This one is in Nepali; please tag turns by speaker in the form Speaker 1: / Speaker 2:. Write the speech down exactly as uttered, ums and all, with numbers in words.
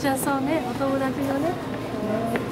Speaker 1: ちゃそうね、お友達のね。